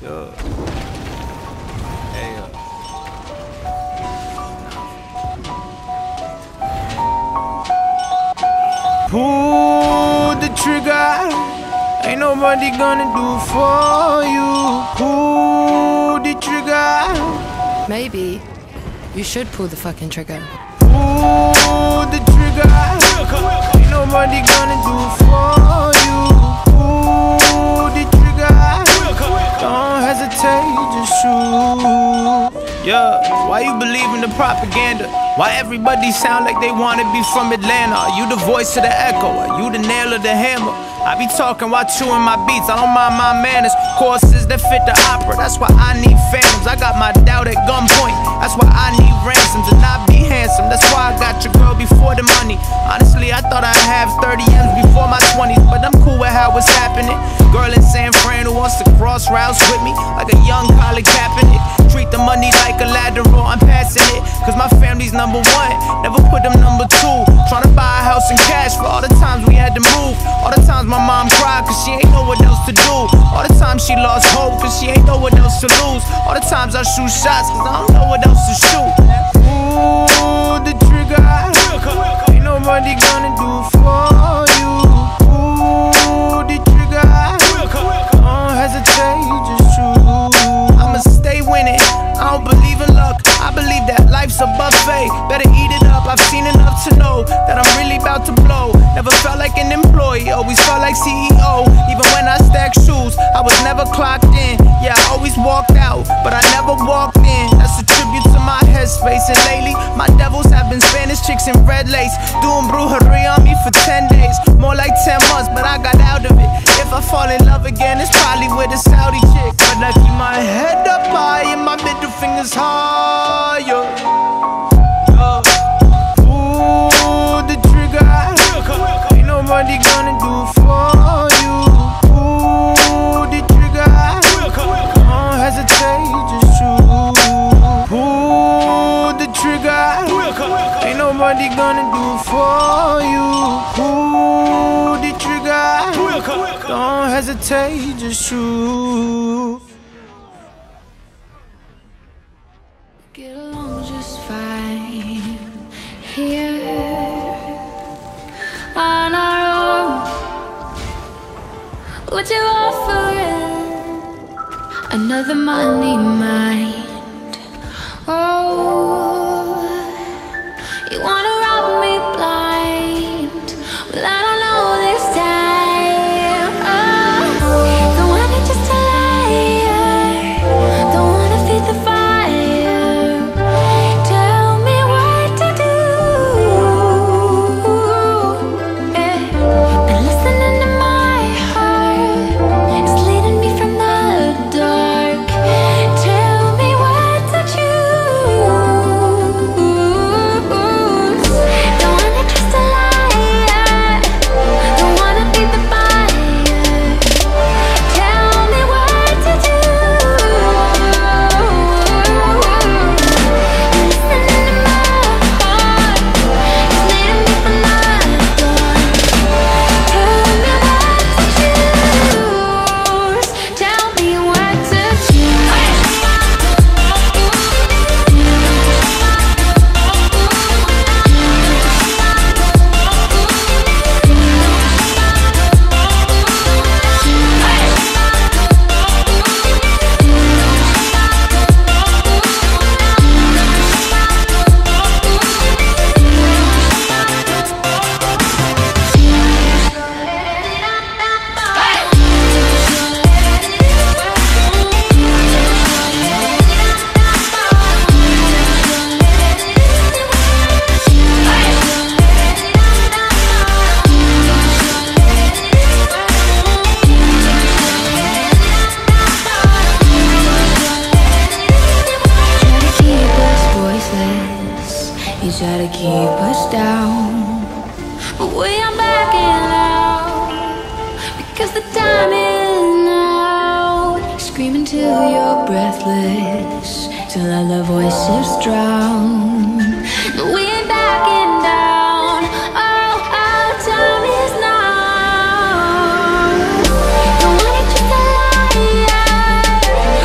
Pull the trigger, ain't nobody gonna do for you. Pull the trigger. Maybe you should pull the fucking trigger. Pull the trigger, ain't nobody gonna do for you. Pull the trigger, don't hesitate, just shoot. Yeah, why you believe in the propaganda? Why everybody sound like they wanna be from Atlanta? Are you the voice of the echo? Are you the nail of the hammer? I be talking while chewing my beats, I don't mind my manners. Courses that fit the opera, that's why I need phantoms. I got my doubt at gunpoint, that's why I need ransoms. And I be handsome, that's why I got your girl before the money. Honestly, I thought I'd have 30 M's before my 20s, but I'm cool with how it's happening. Girl in San Fran who wants to cross routes with me, like a young Colin Kaepernick. Treat the money like a lateral, I'm passing it, cause my family's number one, never put them number two. Tryna buy a house in cash for all the times we had to move. All the times my mom cried cause she ain't know what else to do. All the times she lost hope cause she ain't know what else to lose. All the times I shoot shots cause I don't know what else to shoot. Pull the trigger, ain't nobody gonna do for you. Pull the trigger, don't hesitate, just shoot. I'ma stay winning, I don't believe in luck, I believe that life's a buffet. Better eat it up, I've seen enough to know that I'm really about to blow. Never felt like an employee, always felt like CEO. Even when I stacked shoes, I was never clocked in. Yeah, I always walked out, but I never walked in. That's a tribute to my headspace. And lately, my devils have been Spanish chicks in red lace, doing brujeria on me for 10 days. More like 10 months, but I got out of it. If I fall in love again, it's probably with a Saudi chick. But I keep my head up high and my middle fingers higher. Pull the trigger, ain't nobody gonna do for you. Pull the trigger, don't hesitate, just shoot. Pull the trigger, ain't nobody gonna do for you. Pull the trigger, don't hesitate, just shoot. Get along just fine here on our own. Would you offer another money mind? Oh, you wanna rob me blind? Well, I don't know this time. Oh, don't want it just to lie. Don't wanna feed the fire. Tell me what to do. And listening to my heart, it's leading me from the dark. Tell me what to choose. Don't want it just to lie. Don't wanna feed the fire. Tell me what to do. Listening to my heart, it's leading me from the dark. Tell me what to choose. Tell me what to choose. You try to keep us down, but we are backing out because the time is now. Screaming till you're breathless, till all the voices drown. But we ain't backing down. Oh, our time is now. Don't want it just to lie.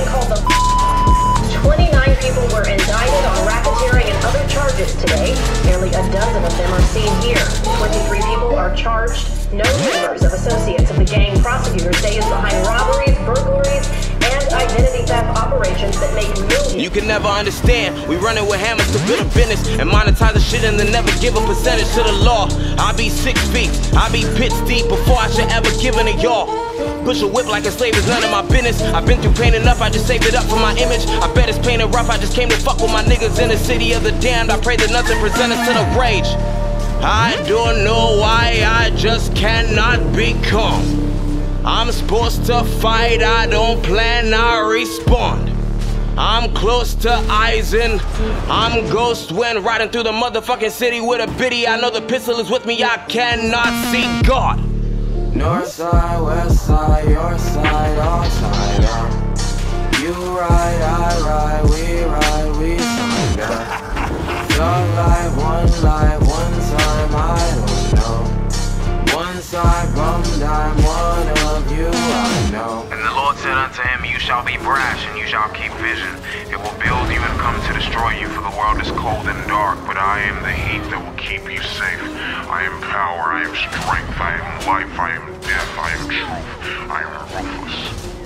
gang called the 29 people were indicted on racketeering and other charges today. Nearly a dozen of them are seen here. 23 people are charged. No members of associates of the gang prosecutors say is behind robberies, burglaries, and identity theft operations that make millions. You can never understand. We running with hammers to build a business and monetize the shit and then never give a percentage to the law. I be 6 feet, I be pitch deep before I should ever give in to y'all. Push a whip like a slave is none of my business. I've been through pain enough, I just saved it up for my image. I bet it's painted rough, I just came to fuck with my niggas in the city of the damned. I pray that nothing present us to the rage. I don't know why I just cannot be calm. I'm supposed to fight, I don't plan, I respond. I'm close to Eisen, I'm ghost wind riding through the motherfucking city with a biddy. I know the pistol is with me, I cannot see God. North side, west side, your side, all side up. You ride, I ride, we signed up. Your life, one time, I don't know. One side, bum dime, one of you, I know. And the Lord said unto him, you shall be brash, and you shall keep vision. It will build you and come to destroy you, for the world is cold and dark, but I am the heat that will keep you safe. I am power, I am strength, I am life, I am death, I am truth, I am ruthless.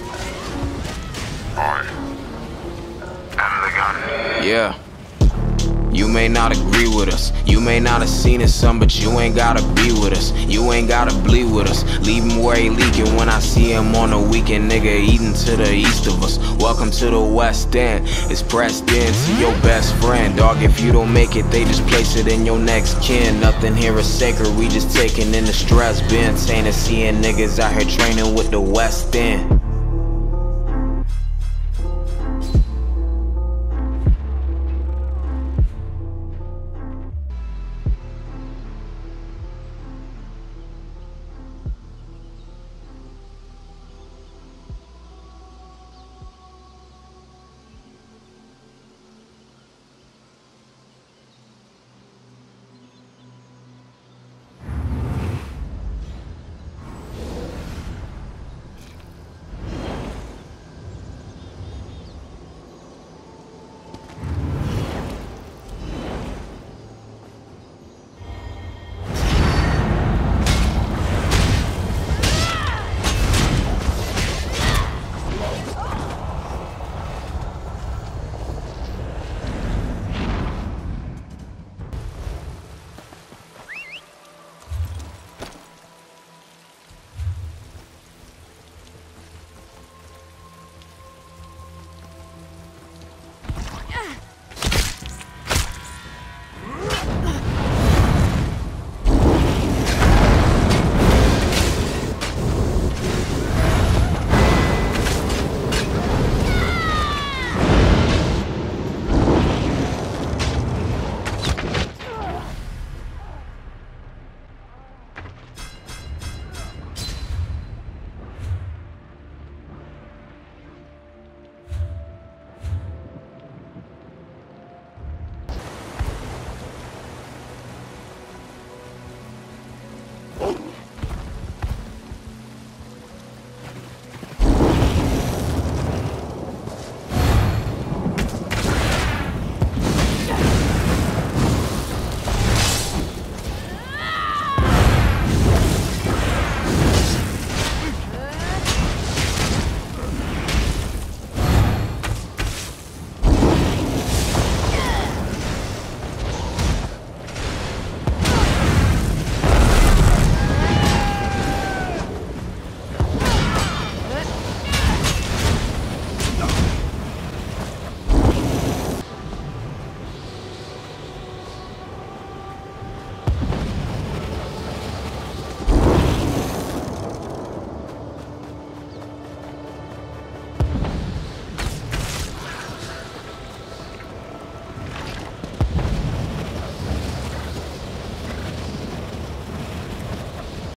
I am the gun. Yeah. You may not agree with us, you may not have seen it some, but you ain't gotta be with us, you ain't gotta bleed with us. Leave him where he leaking when I see him on the weekend, nigga eating to the east of us. Welcome to the West End, it's pressed in to your best friend. Dog, if you don't make it, they just place it in your next kin. Nothing here is sacred, we just taking in the stress. Been saying seeing niggas out here training with the West End.